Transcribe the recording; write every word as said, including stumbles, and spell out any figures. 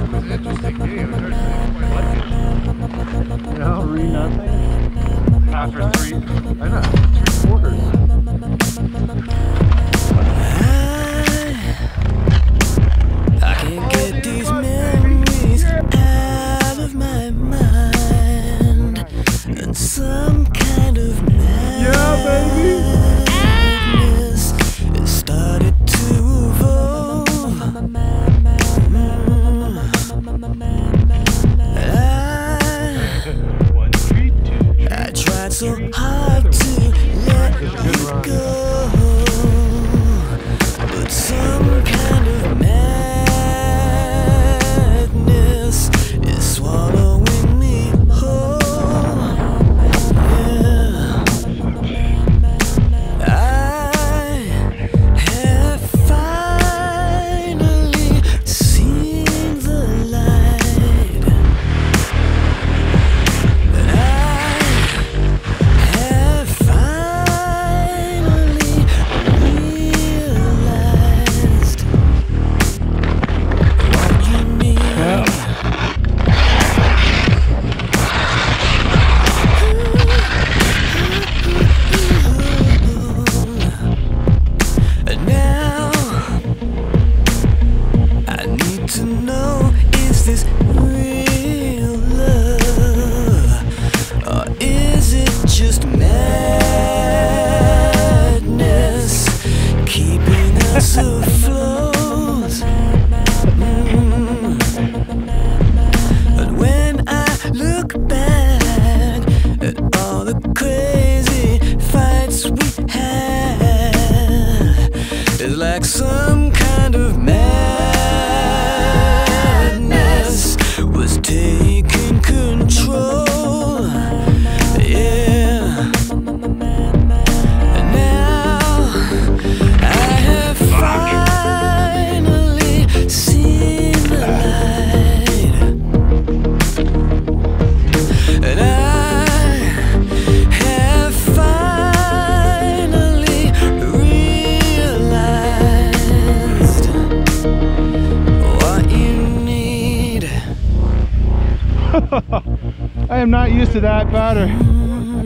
You know, read nothing. After three, I know, three quarters. I can't get these memories out of my mind, and some kind of madness has started to evolve. I, I tried so hard to let it go, but some kind of madness is swallowing me whole. Yeah. I have finally seen the light, and I have finally realized what you need. And now I need to know, is this real love, or is it just madness keeping us afloat? Mm. But when I look back at all the crazy fights we had, it's like some kind of madness was taking control. Yeah. And now I have finally seen the light, and I have finally realized what you need. I am not used to that pattern.